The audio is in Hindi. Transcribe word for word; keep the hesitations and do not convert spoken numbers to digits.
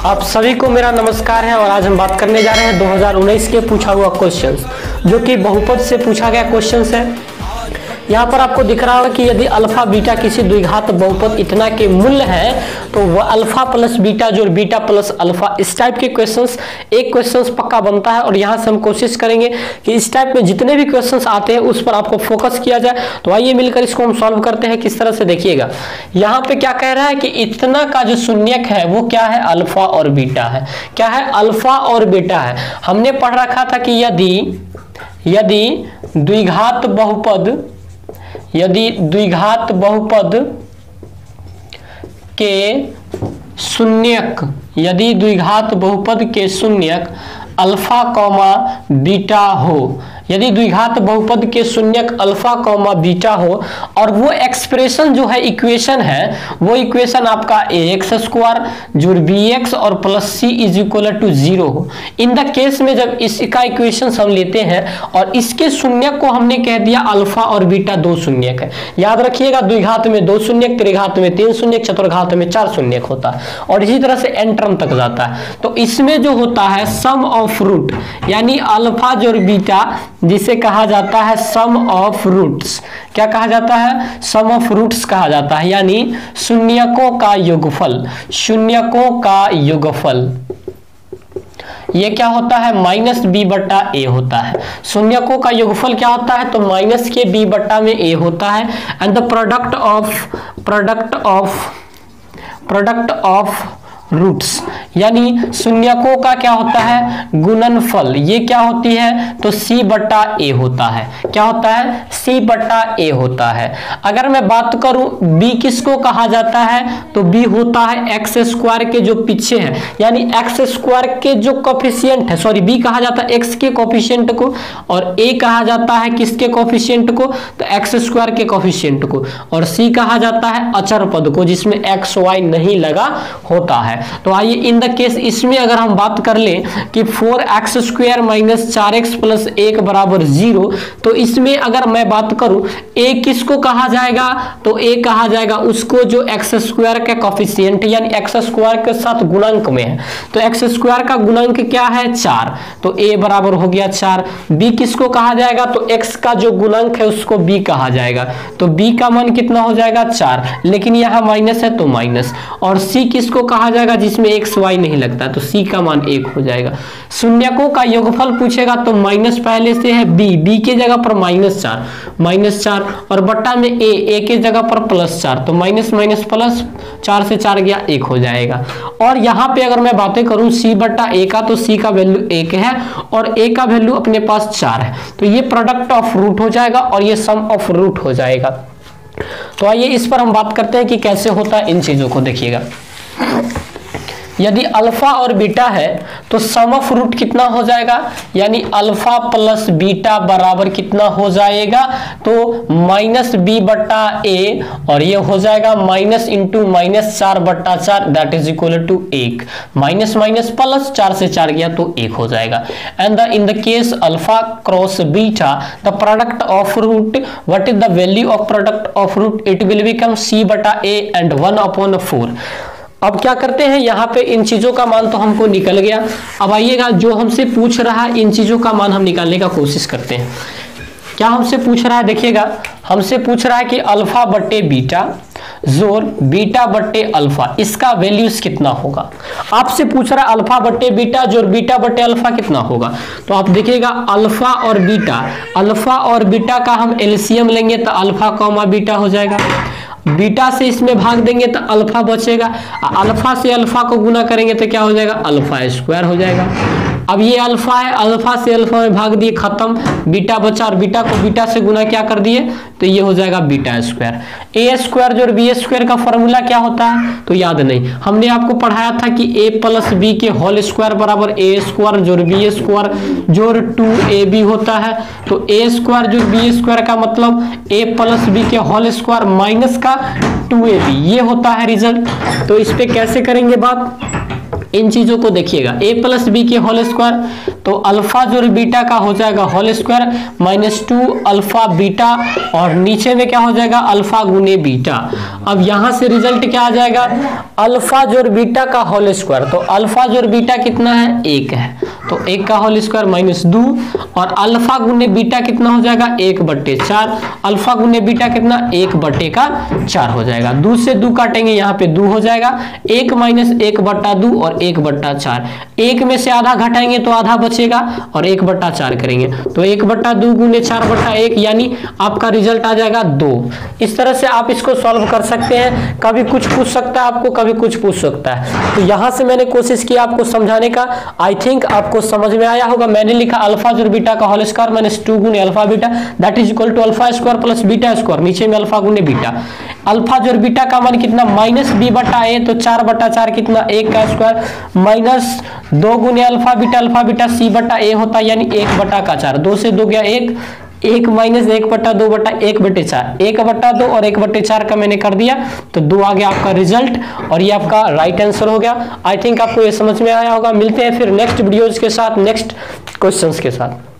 आप सभी को मेरा नमस्कार है और आज हम बात करने जा रहे हैं दो हज़ार उन्नीस के पूछा हुआ क्वेश्चंस, जो कि बहुपद से पूछा गया क्वेश्चंस है। यहाँ पर आपको दिख रहा होगा कि यदि अल्फा बीटा किसी द्विघात बहुपद इतना के मूल्य है तो वह अल्फा प्लस बीटा जो बीटा प्लस अल्फा, इस टाइप के क्वेश्चंस एक क्वेश्चंस पक्का बनता है। और यहाँ से हम कोशिश करेंगे कि इस टाइप में जितने भी क्वेश्चंस आते हैं उस पर आपको फोकस किया जाए। तो आइए मिलकर इसको हम सॉल्व करते हैं। किस तरह से देखिएगा, यहाँ पे क्या कह रहा है कि इतना का जो शून्यक है वो क्या है, अल्फा और बीटा है। क्या है, अल्फा और बीटा है। हमने पढ़ रखा था कि यदि यदि द्विघात बहुपद यदि द्विघात बहुपद के शून्यक यदि द्विघात बहुपद के शून्यक अल्फा कॉमा बीटा हो, यदि द्विघात बहुपद के शून्यक अल्फा कॉमा बीटा हो और वो एक्सप्रेशन जो है, इक्वेशन है, वो इक्वेशन आपका ए एक्स स्क्वायर जोड़ बी एक्स और plus c is equal to zero हो। इन द केस में जब इसका इक्वेशन हम लेते हैं और इसके शून्यक को हमने कह दिया अल्फा और बीटा दो शून्यक है। याद रखिएगा, द्विघात में दो शून्यक, त्रिघात में तीन शून्यक, चतुर्घात में चार शून्यक होता है और इसी तरह से एन टर्म तक जाता है। तो इसमें जो होता है सम ऑफ रूट, यानी अल्फा जोड़ बीटा, जिसे कहा जाता है सम ऑफ रूट्स। क्या कहा जाता है, सम ऑफ रूट्स कहा जाता है, यानी शून्यकों का योगफल। शून्यकों का योगफल ये क्या होता है, माइनस बी बट्टा ए होता है। शून्यकों का योगफल क्या होता है, तो माइनस के बी बट्टा में ए होता है। And the product of product of product of roots, यानी शून्यकों का क्या होता है, गुणनफल। ये क्या होती है, तो सी बट्टा ए होता है। क्या होता है, सी बट्टा ए होता है। अगर मैं बात करूं बी किसको कहा जाता है, तो बी होता है एक्स स्क्वायर के जो पीछे है, यानी एक्स स्क्वायर के जो कोफिशिएंट है, सॉरी बी कहा जाता है एक्स के कोफिशिएंट को और ए कहा जाता है किसके कोफिशिएंट को, तो एक्स स्क्वायर के कोफिशिएंट को, और सी कहा जाता है अचर पद को जिसमें एक्स वाई नहीं लगा होता है। तो आइए इन द केस इसमें अगर हम बात कर लें कि फोर एक्स स्क्वायर माइनस चार एक्स प्लस एक बराबर जीरो, तो इसमें अगर मैं बात करूं ए किसको कहा जाएगा, तो ए कहा जाएगा उसको जो एक्स स्क्वायर का कोफिशिएंट यानी एक्स स्क्वायर के साथ गुणांक में है। तो एक्स स्क्वायर का गुणांक क्या है, चार, तो ए बराबर हो गया चार। बी किसको कहा जाएगा, तो एक्स का जो गुणांक है उसको बी कहा जाएगा, तो बी का मान कितना हो जाएगा, चार, लेकिन यहां माइनस है तो माइनस। और सी किसको कहा जाएगा, जिसमें एक्स वाई नहीं लगता, तो सी का मान एक हो जाएगा। शून्यकों का योगफल पूछेगा तो माइनस पहले से है, बी बी के जगह पर माइनस चार माइनस चार और बट्टा में ए ए के जगह पर प्लस चार, तो माइनस माइनस प्लस, चार से चार गया एक हो जाएगा। और यहाँ पे अगर मैं बातें करूं सी बट्टा ए का, तो सी का वैल्यू एक है और ए का वैल्यू अपने पास चार है, तो ये प्रोडक्ट ऑफ रूट हो जाएगा और ये सम ऑफ रूट हो जाएगा। तो आइए इस पर हम बात करते हैं कि कैसे होता है इन चीजों को। देखिएगा, यदि अल्फा और बीटा है तो सम ऑफ रूट कितना हो जाएगा, यानी अल्फा प्लस बीटा बराबर कितना हो जाएगा, तो माइनस बी बट्टा ए, और ये हो जाएगा माइनस इंटू माइनस चार बट्टा चार, दैट इज इक्वल टू एक। माइनस माइनस प्लस, चार से चार गया तो एक हो जाएगा। And the in the case alpha cross beta the product of root, what is the value of product of root, it will become c बटा a and one upon four. अब क्या करते हैं, यहाँ पे इन चीजों का मान तो हमको निकल गया। अब आइएगा, जो हमसे पूछ रहा है इन चीजों का मान हम निकालने का कोशिश करते हैं। क्या हमसे पूछ रहा है, देखिएगा, हमसे पूछ रहा है कि अल्फा बट्टे बीटा जोर बीटा बट्टे अल्फा, इसका वैल्यूज कितना होगा। आपसे पूछ रहा है अल्फा बट्टे बीटा जोर बीटा बट्टे अल्फा कितना होगा। तो आप देखिएगा, अल्फा और बीटा अल्फा और बीटा का हम एलसीएम लेंगे तो अल्फा कॉमा बीटा हो जाएगा। बीटा से इसमें भाग देंगे तो अल्फा बचेगा, अल्फा से अल्फा को गुना करेंगे तो क्या हो जाएगा, अल्फा स्क्वायर हो जाएगा। अब ये अल्फा है, अल्फा से अल्फा में भाग दिए, खत्म, बीटा बचा और बीटा को बीटा से गुना क्या कर दिए, तो ये हो जाएगा बीटा स्क्वायर। ए स्क्वायर जोड़ बी स्क्वायर का फॉर्मूला क्या होता है, तो याद नहीं, हमने आपको पढ़ाया था कि ए प्लस बी के होल स्क्वायर बराबर ए स्क्वायर जोड़ बी स्क्वायर जोड़ टू ए बी होता है। तो ए स्क्वायर जोड़ बी स्क्वायर का मतलब ए प्लस बी के होल स्क्वायर माइनस का टू ए बी, ये होता है रिजल्ट। तो इस पे कैसे करेंगे बात, इन चीजों को देखिएगा, ए प्लस बी के होल स्क्वायर, तो अल्फा जोड़ बीटा का हो जाएगा whole square minus two alpha beta, और नीचे में क्या हो जाएगा अल्फा गुने बीटा। अब यहां से रिजल्ट क्या आ जाएगा, अल्फा जोड़ बीटा का होल स्क्वायर, तो अल्फा जोड़ बीटा कितना है एक है, तो एक का होल स्क्वायर माइनस दो, और अल्फा गुने बीटा कितना हो जाएगा एक बट्टे चार, अल्फा गुने बीटा कितना एक बट्टे का चार हो जाएगा। दो से दो काटेंगे यहाँ पे दो हो जाएगा, एक माइनस एक बट्टा दो और एक बट्टा चार, एक में से आधा घटाएंगे तो आधा बचेगा और एक बट्टा चार करेंगे तो एक बट्टा दो गुने चार बट्टा एक, यानी आपका रिजल्ट आ जाएगा दो। इस तरह से आप इसको सॉल्व कर सकते हैं, कभी कुछ पूछ सकता है आपको, कभी कुछ पूछ सकता है। तो यहां से मैंने कोशिश की आपको समझाने का, आई थिंक आपको समझ में आया होगा। मैंने लिखा अल्फा जोड़ बीटा का होल स्क्वायर माइनस टू गुने alpha beta that is equal to alpha square plus beta square, नीचे में अल्फा गुने बीटा, अल्फा जोड़ बीटा का मान कितना माइनस बी बटा ए, तो चार बटा चार कितना एक का स्क्वायर, माइनस दो गुने alpha beta, alpha beta c बटा ए होता है यानी एक बटा का चार, दो से दो गया एक, एक माइनस एक बटा दो बटा एक बटे चार, एक बटा दो और एक बटे चार का मैंने कर दिया तो दो आ गया आपका रिजल्ट, और ये आपका राइट आंसर हो गया। आई थिंक आपको ये समझ में आया होगा। मिलते हैं फिर नेक्स्ट वीडियोज के साथ, नेक्स्ट क्वेश्चंस के साथ।